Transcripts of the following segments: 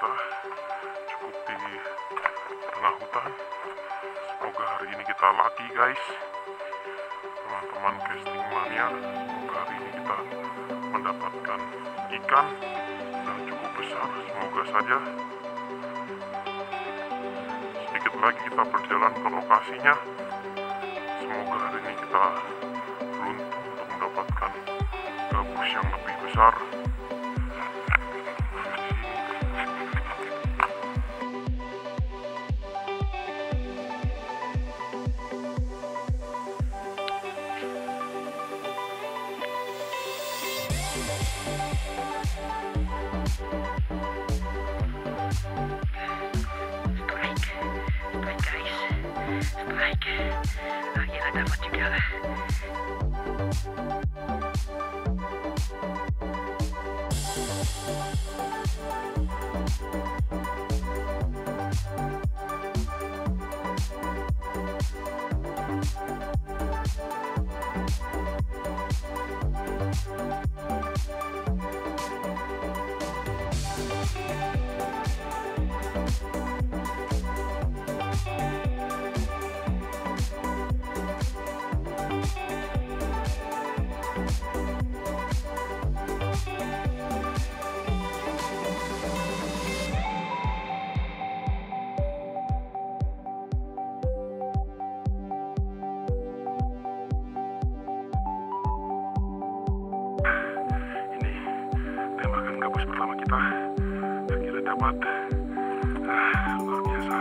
biasa cukup di tengah hutan. Semoga hari ini kita lucky guys, teman-teman casting mania. Semoga hari ini kita mendapatkan ikan yang cukup besar, semoga saja. Sedikit lagi kita berjalan ke lokasinya. Semoga hari ini kita beruntung untuk mendapatkan gabus yang lebih besar. Strike, akhirnya dapat juga lah. Gabus pertama kita akhirnya dapat. Luar biasa.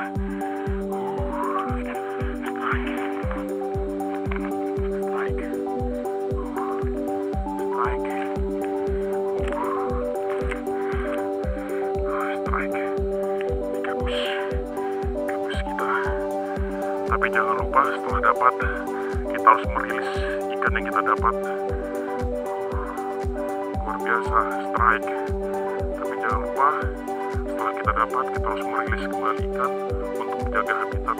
Strike. Ini gabus kita. Tapi jangan lupa setelah dapat kita harus merilis ikan yang kita dapat. Luar biasa, strike. Tapi jangan lupa setelah kita dapat, kita harus merilis kembali ikan untuk menjaga habitat.